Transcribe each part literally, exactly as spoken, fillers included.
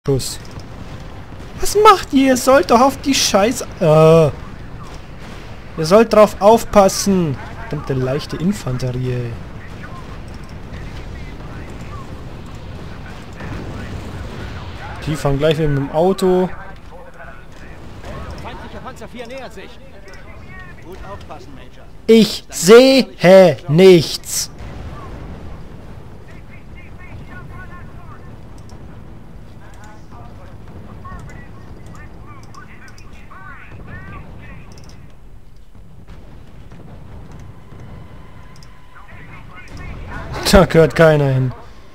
Schuss. Was macht ihr? Ihr sollt doch auf die Scheiße... Äh. Ihr sollt drauf aufpassen. Verdammte leichte Infanterie, ey. Die fahren gleich wieder mit dem Auto. Ich sehe nichts. Da gehört keiner hin.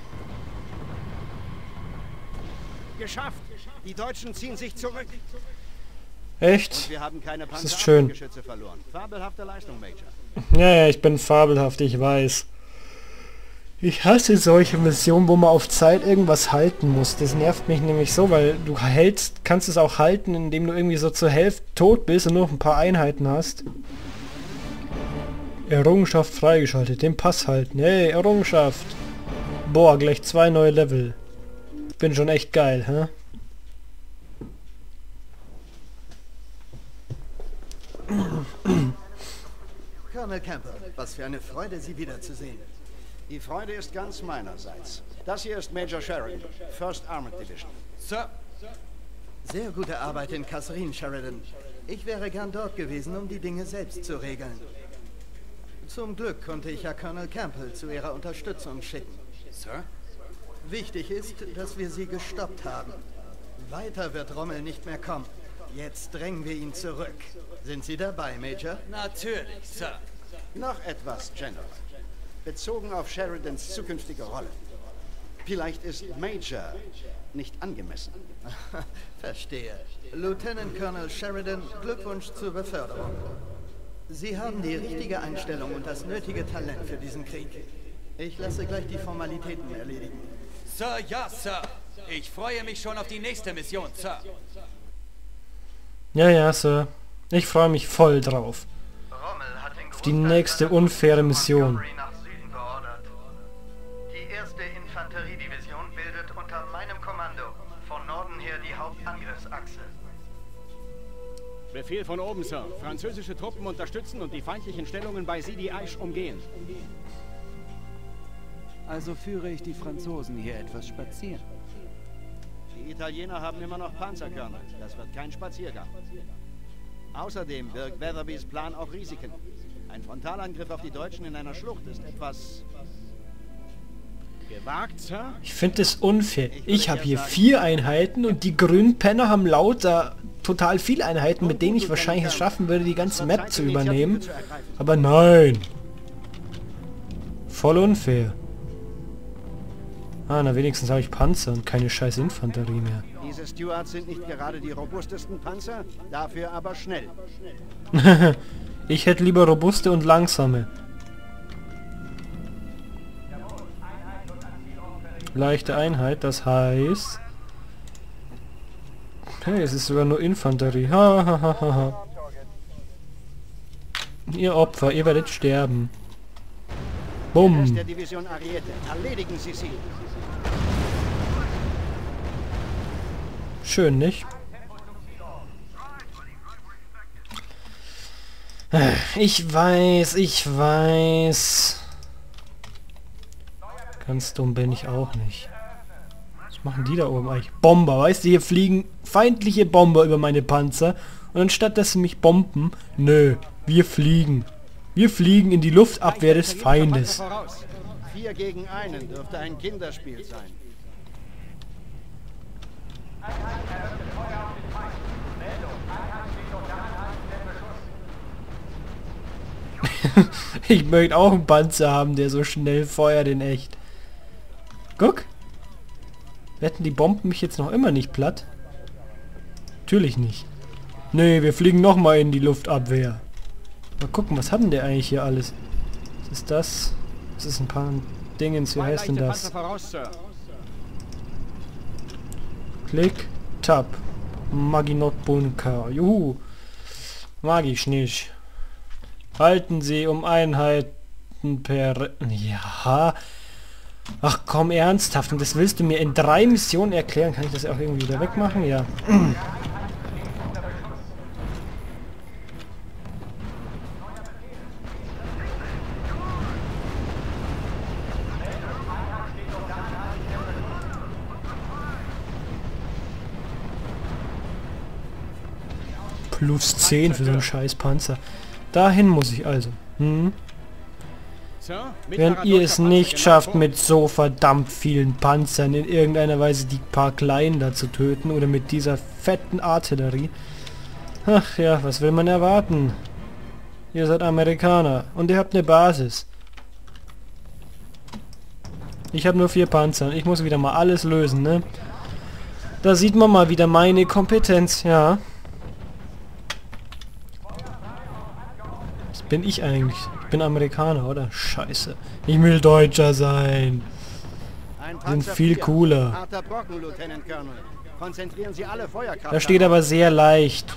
Geschafft! Die Deutschen ziehen sich zurück. Echt? Und wir haben keine das ist schön. Verloren. Fabelhafte Leistung, Major. Ja, ja, ich bin fabelhaft, ich weiß. Ich hasse solche Missionen, wo man auf Zeit irgendwas halten muss. Das nervt mich nämlich so, weil du hältst, kannst es auch halten, indem du irgendwie so zur Hälfte tot bist und nur noch ein paar Einheiten hast. Errungenschaft freigeschaltet, den Pass halten. Hey, Errungenschaft. Boah, gleich zwei neue Level. Bin schon echt geil, hä? Colonel Campbell, was für eine Freude, Sie wiederzusehen. Die Freude ist ganz meinerseits. Das hier ist Major Sheridan, First Armored Division. Sir. Sehr gute Arbeit in Kasserine, Sheridan. Ich wäre gern dort gewesen, um die Dinge selbst zu regeln. Zum Glück konnte ich ja Colonel Campbell zu Ihrer Unterstützung schicken. Sir? Wichtig ist, dass wir Sie gestoppt haben. Weiter wird Rommel nicht mehr kommen. Jetzt drängen wir ihn zurück. Sind Sie dabei, Major? Natürlich, Sir. Noch etwas, General. Bezogen auf Sheridans zukünftige Rolle. Vielleicht ist Major nicht angemessen. Verstehe. Lieutenant Colonel Sheridan, Glückwunsch zur Beförderung. Sie haben die richtige Einstellung und das nötige Talent für diesen Krieg. Ich lasse gleich die Formalitäten erledigen. Sir, ja, Sir. Ich freue mich schon auf die nächste Mission, Sir. Ja, ja, Sir. Ich freue mich voll drauf. Auf die nächste unfaire Mission. Die erste Infanteriedivision bildet unter meinem Kommando von Norden her die Hauptangriffsachse. Befehl von oben, Sir. Französische Truppen unterstützen und die feindlichen Stellungen bei Sidi Aish umgehen. Also führe ich die Franzosen hier etwas spazieren. Die Italiener haben immer noch Panzerkörner. Das wird kein Spaziergang. Außerdem birgt Weatherbys Plan auch Risiken. Ein Frontalangriff auf die Deutschen in einer Schlucht ist etwas... gewagt, Sir? Ich finde es unfair. Ich habe hier vier Einheiten und die grünen Penner haben lauter total viele Einheiten, mit denen ich wahrscheinlich es schaffen würde, die ganze Map zu übernehmen. Aber nein. Voll unfair. Ah, na wenigstens habe ich Panzer und keine scheiß Infanterie mehr. Diese Stuarts sind nicht gerade die robustesten Panzer, dafür aber schnell. Ich hätte lieber robuste und langsame. Leichte Einheit, das heißt... Hey, es ist sogar nur Infanterie. Ha, ha, ha, ha, ha. Ihr Opfer, ihr werdet sterben. Bumm. Der Division Ariete. Erledigen Sie sie. Schön, nicht? Ich weiß, ich weiß. Ganz dumm bin ich auch nicht. Was machen die da oben eigentlich? Bomber, weißt du, hier fliegen feindliche Bomber über meine Panzer. Und anstatt dass sie mich bomben, nö, wir fliegen. Wir fliegen in die Luftabwehr des Feindes. Vier gegen einen dürfte ein Kinderspiel sein. Ich möchte auch einen Panzer haben, der so schnell feuert in echt. Guck. Wetten, die bomben mich jetzt noch immer nicht platt? Natürlich nicht. Nee, wir fliegen nochmal in die Luftabwehr. Mal gucken, was hat denn der eigentlich hier alles? Was ist das? Das ist ein paar Dingens. Wie heißt denn das? Klick, Tab. Maginot Bunker. Juhu. Mag ich nicht. Halten Sie um Einheiten per... Ja. Ach komm, ernsthaft. Und das willst du mir in drei Missionen erklären? Kann ich das auch irgendwie wieder wegmachen? Ja. Plus zehn für so einen scheiß Panzer. Dahin muss ich also. Hm? Wenn ihr es nicht schafft, mit so verdammt vielen Panzern in irgendeiner Weise die paar Kleinen da zu töten oder mit dieser fetten Artillerie. Ach ja, was will man erwarten? Ihr seid Amerikaner und ihr habt eine Basis. Ich habe nur vier Panzer. Ich muss wieder mal alles lösen, ne? Da sieht man mal wieder meine Kompetenz, ja. Was bin ich eigentlich? Ich bin Amerikaner, oder? Scheiße. Ich will Deutscher sein. Die sind viel cooler. Harter Brocken, Lieutenant Colonel. Konzentrieren Sie alle Feuerkraft. Da steht aber sehr leicht.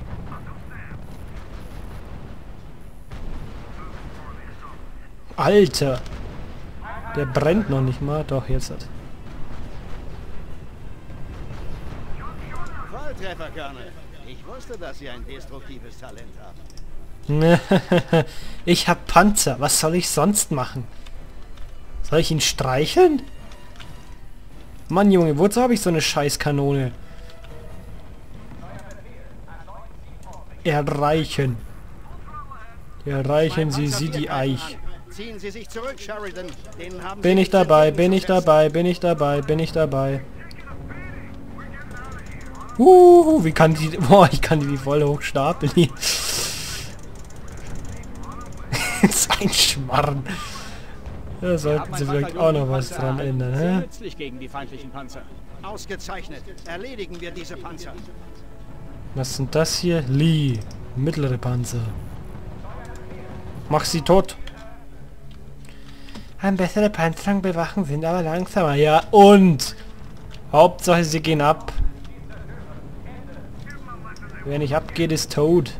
Alter. Der brennt noch nicht mal. Doch, jetzt hat. Volltreffer, Colonel. Ich wusste, dass Sie ein destruktives Talent haben. Ich hab Panzer. Was soll ich sonst machen? Soll ich ihn streicheln? Mann, Junge, wozu habe ich so eine Scheißkanone? Erreichen. Erreichen Sie sie die Eich. Ziehen Sie sich zurück, Sheridan. Den haben Bin Sie ich dabei, bin ich dabei, bin ich dabei, bin ich dabei. Uh, wie kann die... Boah, ich kann die wie voll hochstapeln hier. Das ist ein Schmarrn. Da sollten sie vielleicht auch noch was dran ändern, hä? Nützlich gegen die feindlichen Panzer. Ausgezeichnet. Erledigen wir diese Panzer. Was sind das hier? Lee. Mittlere Panzer. Mach sie tot. Ein bessere Panzerung bewachen sind aber langsamer. Ja, und? Hauptsache sie gehen ab. Wer nicht abgeht, ist tot.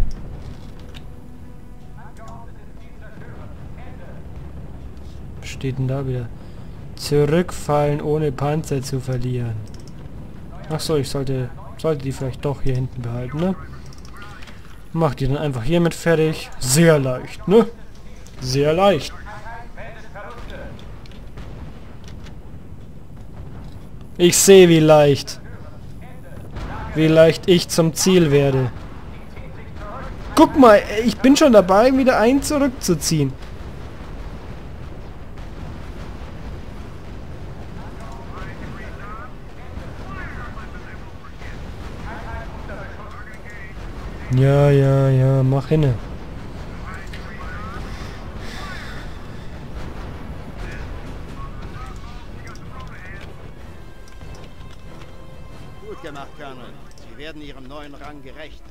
Was steht denn da wieder? Zurückfallen, ohne Panzer zu verlieren. Ach so, ich sollte, sollte die vielleicht doch hier hinten behalten, ne? Mach die dann einfach hiermit fertig. Sehr leicht, ne? Sehr leicht. Ich sehe, wie leicht. Wie leicht ich zum Ziel werde. Guck mal, ich bin schon dabei, wieder einen zurückzuziehen. Ja, ja, ja, mach hinne. Gut gemacht, Colonel. Sie werden Ihrem neuen Rang gerecht.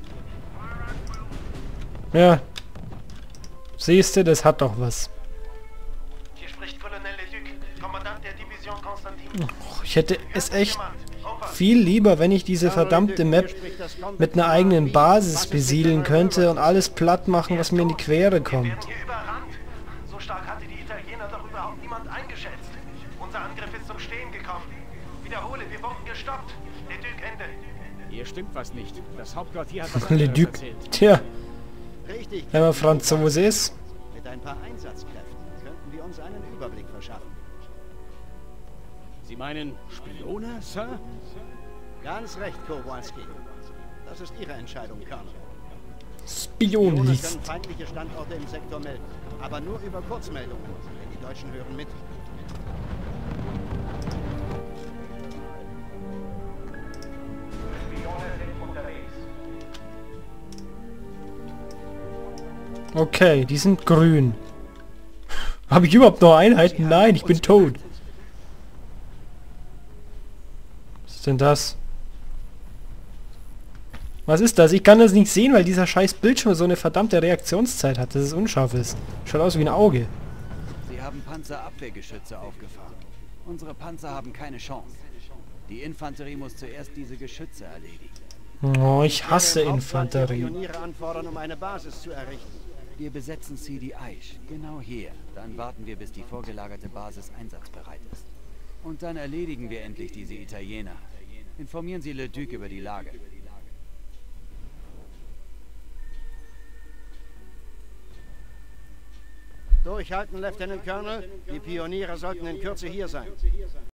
Ja. Siehst du, das hat doch was. Hier spricht Colonel Leduc, Kommandant der Division Konstantin. Oh, ich hätte es echt viel lieber, wenn ich diese verdammte Map mit einer eigenen Basis besiedeln könnte und alles platt machen, was mir in die Quere Wir kommt. werden hier überrannt. So stark hatte die Italiener doch überhaupt niemand eingeschätzt. Unser Angriff ist zum Stehen gekommen. Wiederhole, wir wurden gestoppt. Leduc, Ende. Hier stimmt was nicht. Das Hauptquartier hat was anderes Leduc. erzählt. Tja, Richtig. wenn man Franzose ist. Mit ein paar Einsatzkräften könnten wir uns einen Überblick verschaffen. Sie meinen Spione, Sir? Ganz recht, Kowalski. Das ist Ihre Entscheidung, Colonel. Spion Spione liest. können feindliche Standorte im Sektor melden, aber nur über Kurzmeldungen, denn die Deutschen hören mit. Okay, die sind grün. Habe ich überhaupt noch Einheiten? Nein, ich bin tot. Was ist denn das? Was ist das? Ich kann das nicht sehen, weil dieser scheiß Bildschirm so eine verdammte Reaktionszeit hat, dass es unscharf ist. Schaut aus wie ein Auge. Sie haben Panzerabwehrgeschütze aufgefahren. Unsere Panzer haben keine Chance. Die Infanterie muss zuerst diese Geschütze erledigen. Oh, ich hasse Im Hauptquartier Infanterie. Pioniere anfordern, um eine Basis zu errichten. Wir besetzen C D Aish, genau hier. Dann warten wir, bis die vorgelagerte Basis einsatzbereit ist. Und dann erledigen wir endlich diese Italiener. Informieren Sie Le Duc über die Lage. Durchhalten, Lieutenant Colonel. Die Pioniere sollten in Kürze hier sein.